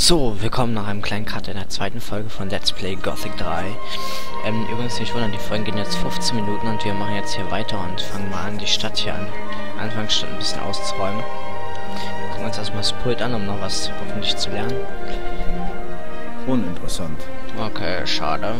So, willkommen nach einem kleinen Cut in der zweiten Folge von Let's Play Gothic 3. Übrigens nicht wundern, die Folgen gehen jetzt 15 Minuten und wir machen jetzt hier weiter und fangen mal an, die Stadt hier an. Anfangsstadt ein bisschen auszuräumen. Wir gucken uns erstmal das Pult an, um noch was hoffentlich zu lernen. Uninteressant. Okay, schade.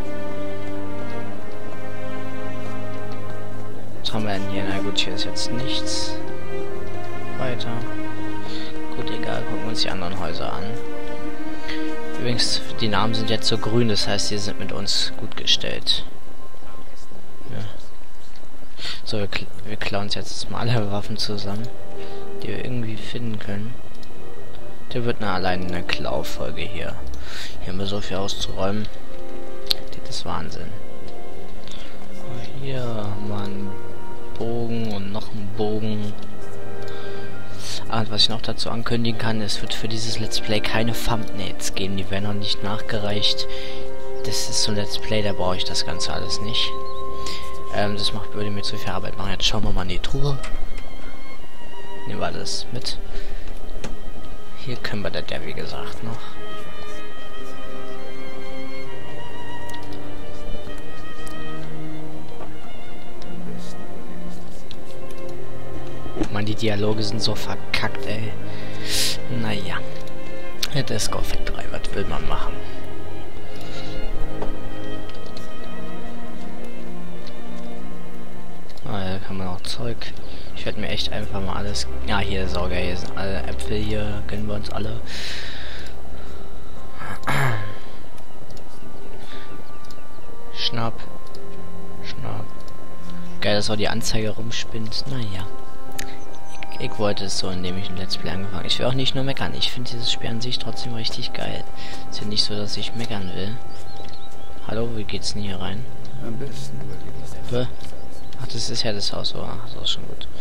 Was haben wir denn hier? Na gut, hier ist jetzt nichts weiter. Gut, egal, gucken wir uns die anderen Häuser an. Übrigens, die Namen sind jetzt so grün, das heißt, die sind mit uns gut gestellt. Ja. So, wir klauen uns jetzt mal alle Waffen zusammen, die wir irgendwie finden können. Der wird allein eine Klau-Folge hier. Hier haben wir so viel auszuräumen. Das ist Wahnsinn. Hier haben wir einen Bogen und noch einen Bogen. Und was ich noch dazu ankündigen kann, es wird für dieses Let's Play keine Thumbnails geben, die werden noch nicht nachgereicht. Das ist so ein Let's Play, da brauche ich das Ganze alles nicht. Würde mir zu viel Arbeit machen. Jetzt schauen wir mal in die Truhe. Nehmen wir alles mit. Hier können wir das ja wie gesagt noch. Man, die Dialoge sind so verkackt, ey. Naja. Das ist Gothic 3, was will man machen? Ah, da kann man auch Zeug. Ich werde mir echt einfach mal alles... Ja, hier ist auch geil. Hier sind alle Äpfel, hier gönnen wir uns alle. Schnapp. Schnapp. Geil, dass auch die Anzeige rumspinnt. Naja. Ich wollte es so, indem ich ein Let's Play angefangen habe. Ich will auch nicht nur meckern. Ich finde dieses Spiel an sich trotzdem richtig geil. Ist ja nicht so, dass ich meckern will. Hallo, wie geht's denn hier rein? Am besten. Ach, das ist ja das Haus. Oh, das ist schon gut.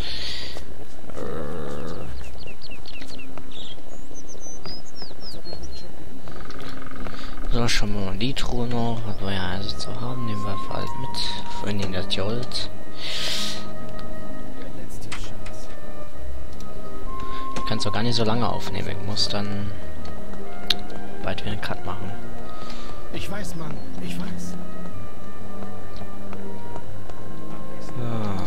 So, schauen wir mal die Truhe noch. Was wir ja also zu haben, nehmen wir halt mit. Vor allen Dingen das Gold. Ich kann es auch gar nicht so lange aufnehmen. Ich muss dann bald wieder einen Cut machen. Ich weiß, Mann. Ich weiß. So.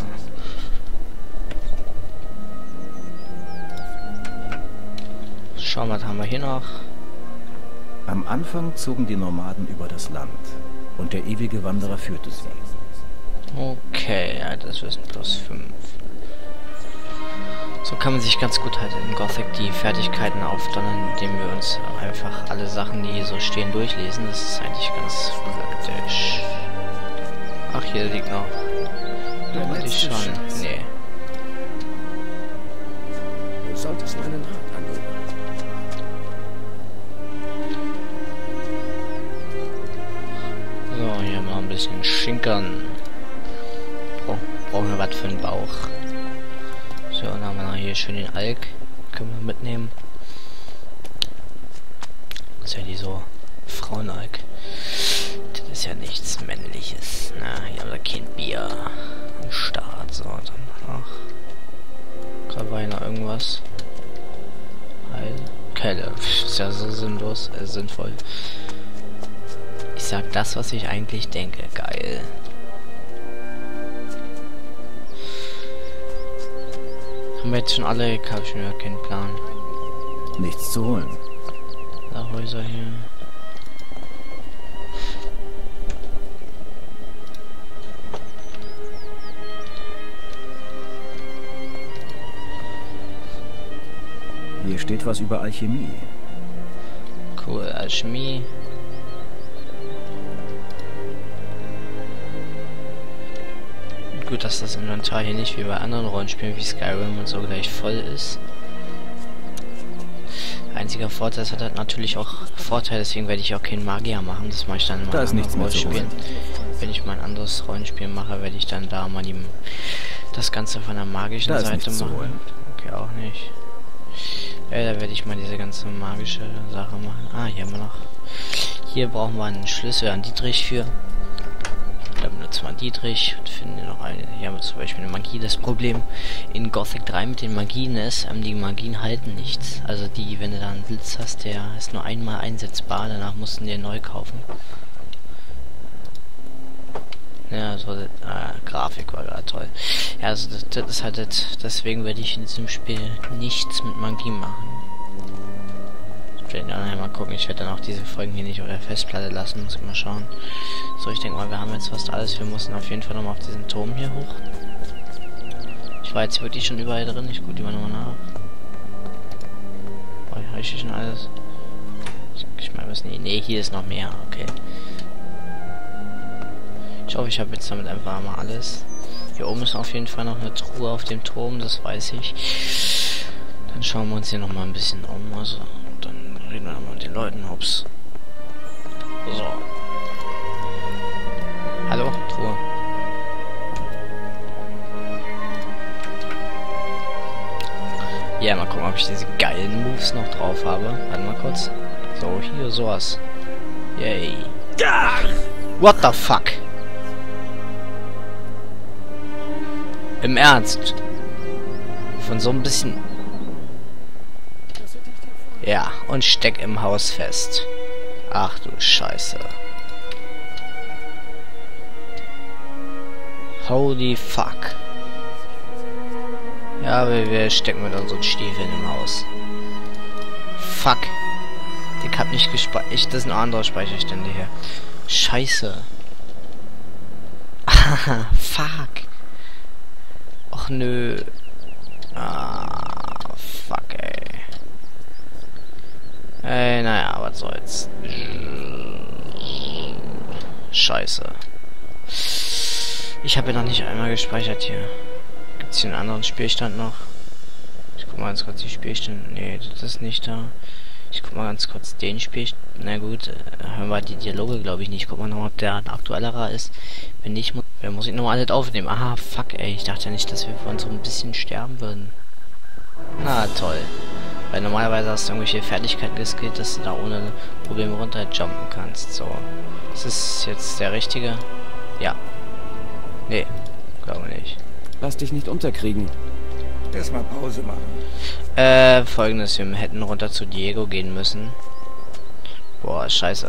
Schauen wir, was haben wir hier noch? Am Anfang zogen die Nomaden über das Land und der ewige Wanderer führte sie. Okay, ja, das ist +5. So kann man sich ganz gut halt in Gothic die Fertigkeiten aufdonnern, indem wir uns einfach alle Sachen, die hier so stehen, durchlesen. Das ist eigentlich ganz praktisch. Ach, hier liegt noch. Da wollte ich schon. Nee. Du solltest meinen Rat annehmen. So, hier mal ein bisschen Schinkern. Oh, brauchen wir was für einen Bauch. So, dann haben wir noch hier schön den Alk. Können wir mitnehmen. Das ist ja die so Frauenalk. Das ist ja nichts Männliches. Na, hier haben wir kein Bier am Start. So, dann noch. Gerade war hier noch irgendwas. Heil. Kelle. Ist ja so sinnlos, sinnvoll. Ich sag das, was ich eigentlich denke. Geil. Haben wir jetzt schon alle? Ich habe schon wieder keinen Plan. Nichts zu holen. Da Häuser hier. Hier steht was über Alchemie. Cool, Alchemie. Gut, dass das Inventar hier nicht wie bei anderen Rollenspielen wie Skyrim und so gleich voll ist. Einziger Vorteil, es hat halt natürlich auch Vorteile, deswegen werde ich auch keinen Magier machen. Das mache ich dann in Da ist nichts mehr zu holen. Wenn ich mal ein anderes Rollenspiel mache, werde ich dann da mal das Ganze von der magischen Seite machen. Okay, auch nicht. Ja, da werde ich mal diese ganze magische Sache machen. Ah, hier haben wir noch. Hier brauchen wir einen Schlüssel an Dietrich für. Da benutze kurz mal Dietrich und finden hier noch eine. Hier haben wir zum Beispiel eine Magie. Das Problem in Gothic 3 mit den Magien ist, die Magien halten nichts. Also die, wenn du da einen Blitz hast, der ist nur einmal einsetzbar, danach mussten die neu kaufen. Ja, so, Grafik war gerade toll. Ja, also das ist halt deswegen werde ich in diesem Spiel nichts mit Magie machen. Ich werde dann mal gucken, ich werde dann auch diese Folgen hier nicht auf der Festplatte lassen, muss ich mal schauen. So, ich denke mal, wir haben jetzt fast alles. Wir mussten auf jeden Fall nochmal auf diesen Turm hier hoch. Ich war jetzt wirklich schon überall drin, ich gucke die mal nochmal nach. Oh, habe ich hier schon alles? Ich meine, was? Nee, hier ist noch mehr, okay. Ich hoffe, ich habe jetzt damit einfach mal alles. Hier oben ist auf jeden Fall noch eine Truhe auf dem Turm, das weiß ich. Dann schauen wir uns hier nochmal ein bisschen um. Also, dann reden wir nochmal mit den Leuten. Ups. So. Hallo, Truhe. Ja, mal gucken, ob ich diese geilen Moves noch drauf habe. Warte mal kurz. So, hier sowas. Yay. What the fuck? Im Ernst? Von so ein bisschen... Ja, und steck im Haus fest. Ach du Scheiße. Holy fuck. Ja, wir stecken mit unseren Stiefeln im Haus. Fuck. Ich hab nicht gespeichert. Das sind andere Speicherstände hier. Scheiße. Haha, fuck. Och nö. Ah, fuck, ey. Ey, naja, was soll's. Scheiße. Ich habe ja noch nicht einmal gespeichert hier. Gibt's hier einen anderen Spielstand noch? Ich guck mal ganz kurz die Spielstände. Nee, das ist nicht da. Ich guck mal ganz kurz den Spielstand. Na gut, hören wir die Dialoge, glaube ich nicht. Guck mal noch, ob der ein aktuellerer ist. Wenn nicht, muss ich nochmal alles aufnehmen. Aha, fuck, ey. Ich dachte ja nicht, dass wir von so ein bisschen sterben würden. Na, toll. Weil normalerweise hast du irgendwelche Fertigkeiten geskillt, dass du da ohne Probleme runterjumpen kannst. So. Ist das jetzt der richtige? Ja. Nee, glaube nicht. Lass dich nicht unterkriegen. Erstmal Pause machen. Folgendes. Wir hätten runter zu Diego gehen müssen. Boah, scheiße.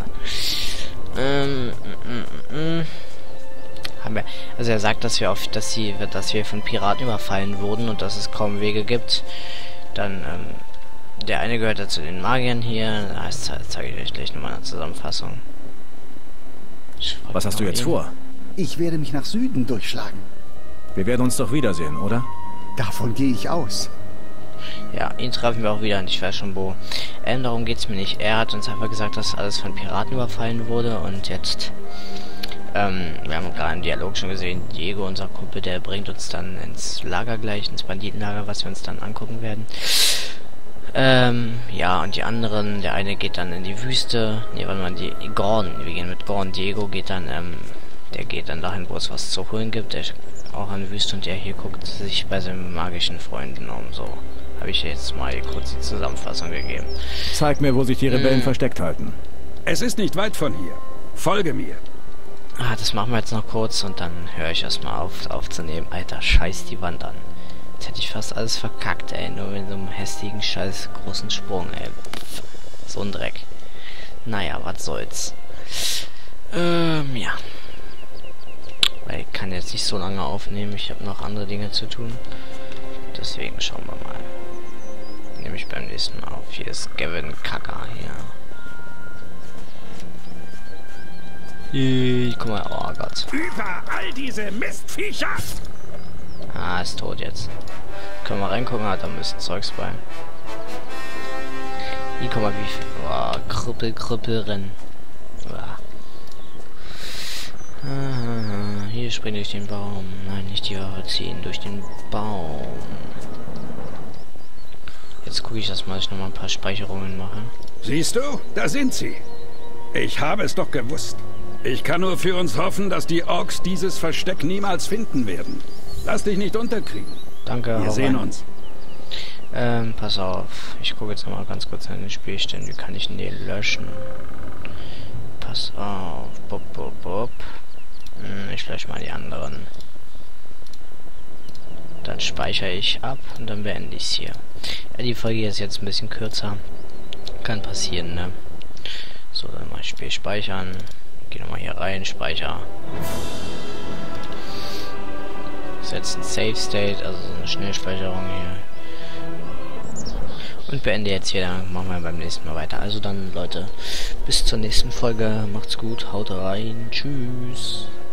Haben wir, also er sagt, dass wir von Piraten überfallen wurden und dass es kaum Wege gibt. Dann, der eine gehört ja zu den Magiern hier. Das zeige ich euch gleich nochmal eine Zusammenfassung. Was hast du jetzt vor? Ich werde mich nach Süden durchschlagen. Wir werden uns doch wiedersehen, oder? Davon gehe ich aus. Ja, ihn treffen wir auch wieder und ich weiß schon wo. Darum geht's mir nicht. Er hat uns einfach gesagt, dass alles von Piraten überfallen wurde und jetzt, wir haben gerade im Dialog schon gesehen, Diego, unser Kumpel, der bringt uns dann ins Lager gleich, ins Banditenlager, was wir uns dann angucken werden. Ja, und die anderen, der eine geht dann in die Wüste. Ne, warte mal, Gordon, wir gehen mit Gordon. Diego geht dann, der geht dann dahin, wo es was zu holen gibt. Der ist auch an der Wüste und der hier guckt sich bei seinen magischen Freunden um. So, habe ich jetzt mal kurz die Zusammenfassung gegeben. Zeig mir, wo sich die Rebellen versteckt halten. Es ist nicht weit von hier. Folge mir. Ah, das machen wir jetzt noch kurz und dann höre ich erstmal aufzunehmen. Alter, scheiß die Wand an. Jetzt hätte ich fast alles verkackt, ey. Nur mit so einem hässlichen, scheiß großen Sprung, ey. So ein Dreck. Naja, was soll's. Ja. Weil ich kann jetzt nicht so lange aufnehmen. Ich habe noch andere Dinge zu tun. Deswegen schauen wir mal. Nehme ich beim nächsten Mal auf. Hier ist Gavin Kacker hier. Guck mal, oh Gott. Überall diese Mistviecher! Ah, ist tot jetzt. Können wir reingucken, hat da ein bisschen Zeugs bei. Hier, guck mal, wie viel. Oh, Krüppel rennen. Hier springen durch den Baum. Nein, nicht die Waffe ziehen. Durch den Baum. Jetzt gucke ich erstmal, dass ich nochmal ein paar Speicherungen mache. Siehst du? Da sind sie. Ich habe es doch gewusst. Ich kann nur für uns hoffen, dass die Orks dieses Versteck niemals finden werden. Lass dich nicht unterkriegen. Danke, wir sehen uns. Pass auf. Ich gucke jetzt nochmal ganz kurz in den Spielstand. Wie kann ich denn den löschen? Pass auf. Bop, bop, bop. Ich lösche mal die anderen. Dann speichere ich ab und dann beende ich es hier. Ja, die Folge ist jetzt ein bisschen kürzer. Kann passieren, ne? So, dann mal Spiel speichern. Geh nochmal hier rein, speicher. Setze ein Save State, also so eine Schnellspeicherung hier. Und beende jetzt hier, dann machen wir beim nächsten Mal weiter. Also dann, Leute, bis zur nächsten Folge. Macht's gut, haut rein, tschüss.